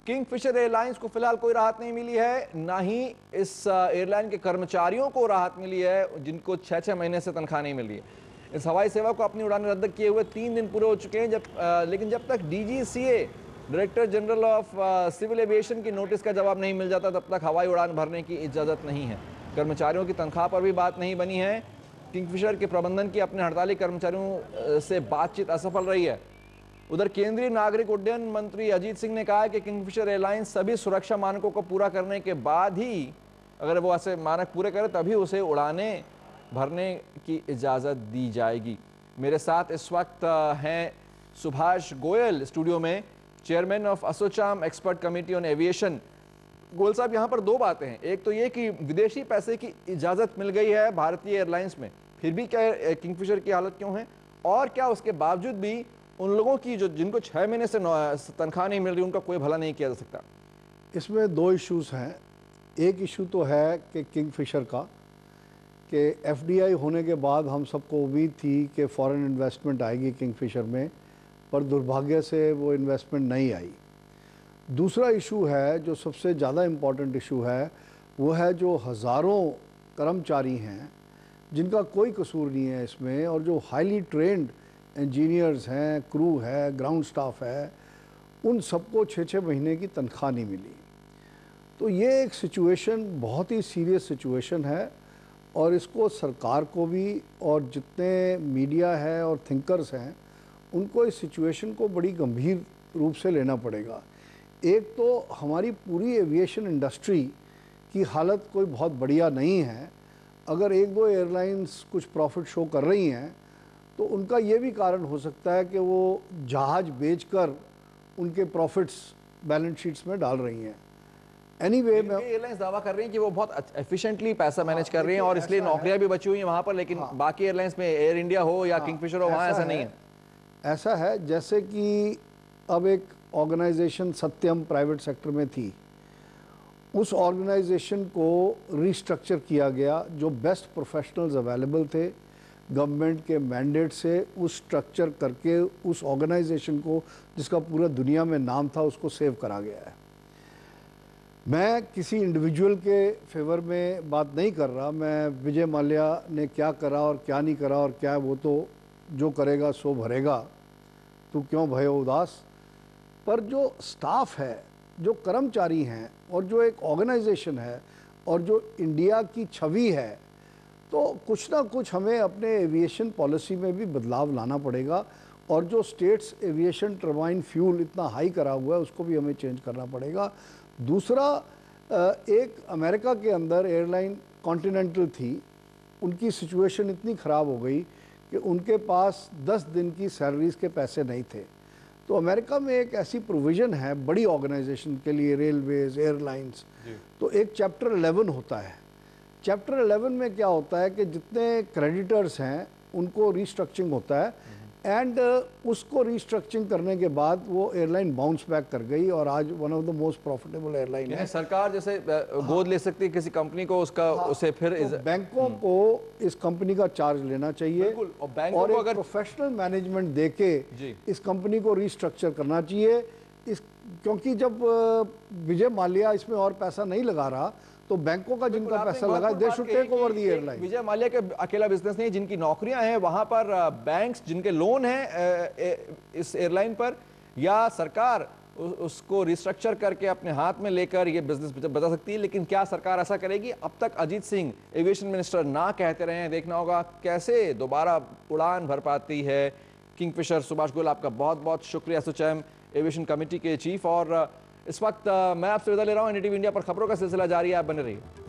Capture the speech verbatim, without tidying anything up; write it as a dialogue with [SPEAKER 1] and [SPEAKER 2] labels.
[SPEAKER 1] Kingfisher airlines को फिलहाल कोई राहत नहीं मिली है, ना ही इस एयरलाइन के कर्मचारियों को राहत मिली है जिनको छः छः महीने से तनख्वाह नहीं मिल रही है। इस हवाई सेवा को अपनी उड़ानें रद्द किए हुए तीन दिन पूरे हो चुके हैं, जब आ, लेकिन जब तक DGCA director general of civil aviation की नोटिस का जवाब नहीं मिल जाता, तब तक हवाई उड़ान भरने की इजाज़त नहीं है। कर्मचारियों की तनख्वाह पर भी बात नहीं बनी है। किंगफिशर के प्रबंधन की अपने हड़ताली कर्मचारियों से बातचीत असफल रही है। उधर केंद्रीय नागरिक उड्डयन मंत्री अजीत सिंह ने कहा है कि किंगफिशर एयरलाइंस सभी सुरक्षा मानकों को पूरा करने के बाद ही, अगर वो ऐसे मानक पूरे करे तभी उसे उड़ानें भरने की इजाज़त दी जाएगी। मेरे साथ इस वक्त हैं सुभाष गोयल स्टूडियो में, chairman of ASSOCHAM expert committee on aviation. Goyal साहब, यहाँ पर दो बातें हैं। एक तो ये कि विदेशी पैसे की इजाज़त मिल गई है भारतीय एयरलाइंस में, फिर भी क्या किंगफिशर की हालत क्यों है, और क्या उसके बावजूद भी उन लोगों की जो जिनको छः महीने से तनख्वाह नहीं मिल रही उनका कोई भला नहीं किया जा सकता?
[SPEAKER 2] इसमें दो इश्यूज हैं। एक इशू तो है कि किंगफिशर का, कि एफडीआई होने के बाद हम सबको उम्मीद थी कि फॉरेन इन्वेस्टमेंट आएगी किंगफिशर में, पर दुर्भाग्य से वो इन्वेस्टमेंट नहीं आई। दूसरा इशू है जो सबसे ज़्यादा इम्पॉर्टेंट इशू है, वो है जो हज़ारों कर्मचारी हैं जिनका कोई कसूर नहीं है इसमें, और जो हाईली ट्रेंड इंजीनियर्स हैं, क्रू है, ग्राउंड स्टाफ है, उन सबको छः छः महीने की तनख्वाह नहीं मिली। तो ये एक सिचुएशन बहुत ही सीरियस सिचुएशन है, और इसको सरकार को भी और जितने मीडिया है और थिंकर्स हैं उनको इस सिचुएशन को बड़ी गंभीर रूप से लेना पड़ेगा। एक तो हमारी पूरी एविएशन इंडस्ट्री की हालत कोई बहुत बढ़िया नहीं है। अगर एक दो एयरलाइंस कुछ प्रॉफिट शो कर रही हैं तो उनका ये भी कारण हो सकता है कि वो जहाज़ बेचकर उनके प्रॉफिट्स बैलेंस शीट्स में डाल रही हैं। एनीवे मैं
[SPEAKER 1] एयरलाइंस दावा कर रही हैं कि वो बहुत एफिशिएंटली पैसा मैनेज कर रही हैं और इसलिए नौकरियां भी बची हुई हैं वहाँ पर, लेकिन हाँ, बाकी एयरलाइंस में एयर इंडिया हो या हाँ, किंगफिशर हो, वहाँ ऐसा, ऐसा नहीं है।
[SPEAKER 2] ऐसा है जैसे कि अब एक ऑर्गेनाइजेशन सत्यम प्राइवेट सेक्टर में थी, उस ऑर्गेनाइजेशन को रिस्ट्रक्चर किया गया, जो बेस्ट प्रोफेशनल्स अवेलेबल थे गवर्नमेंट के मैंडेट से, उस स्ट्रक्चर करके उस ऑर्गेनाइजेशन को, जिसका पूरा दुनिया में नाम था, उसको सेव करा गया है। मैं किसी इंडिविजुअल के फेवर में बात नहीं कर रहा, मैं विजय माल्या ने क्या करा और क्या नहीं करा और क्या वो तो जो करेगा सो भरेगा, तू क्यों भयो उदास। पर जो स्टाफ है, जो कर्मचारी हैं, और जो एक ऑर्गेनाइजेशन है, और जो इंडिया की छवि है, तो कुछ ना कुछ हमें अपने एविएशन पॉलिसी में भी बदलाव लाना पड़ेगा। और जो स्टेट्स एविएशन टर्बाइन फ्यूल इतना हाई करा हुआ है उसको भी हमें चेंज करना पड़ेगा। दूसरा, एक अमेरिका के अंदर एयरलाइन कॉन्टिनेंटल थी, उनकी सिचुएशन इतनी ख़राब हो गई कि उनके पास दस दिन की सैलरीज़ के पैसे नहीं थे। तो अमेरिका में एक ऐसी प्रोविज़न है बड़ी ऑर्गेनाइजेशन के लिए, रेलवेज़, एयरलाइंस, तो एक चैप्टर इलेवन होता है। चैप्टर इलेवन में क्या होता है कि जितने क्रेडिटर्स हैं उनको रिस्ट्रक्चरिंग होता है, एंड uh, उसको रिस्ट्रक्चरिंग करने के बाद वो एयरलाइन बाउंस बैक कर गई और आज one of the most profitable airline है।
[SPEAKER 1] सरकार जैसे गोद ले सकती है किसी कंपनी को, उसका हाँ, उसे फिर
[SPEAKER 2] तो बैंकों को इस कंपनी का चार्ज लेना चाहिए,
[SPEAKER 1] और बैंक
[SPEAKER 2] और
[SPEAKER 1] को
[SPEAKER 2] एक
[SPEAKER 1] अगर
[SPEAKER 2] प्रोफेशनल मैनेजमेंट देके इस कंपनी को रिस्ट्रक्चर करना चाहिए। इस क्योंकि जब विजय माल्या इसमें और पैसा नहीं लगा रहा तो बैंकों का जिनका पैसा लगा, they should take over the airline.
[SPEAKER 1] Vijay Mallya के अकेला बिजनेस नहीं, जिनकी नौकरियां हैं वहां पर बैंक्स, जिनके लोन हैं इस एयरलाइन पर, या सरकार उसको रिस्ट्रक्चर करके अपने हाथ में लेकर ये बिजनेस बचा सकती है। लेकिन क्या सरकार ऐसा करेगी? अब तक अजीत सिंह एविएशन मिनिस्टर ना कहते रहे हैं, देखना होगा कैसे दोबारा उड़ान भर पाती है किंगफिशर। सुभाष गोयल, आपका बहुत बहुत शुक्रिया, एसोचैम एविएशन कमेटी के चीफ। और इस वक्त मैं आपसे विदा ले रहा हूं। एनडीटीवी इंडिया पर खबरों का सिलसिला जारी है, आप बने रहिए।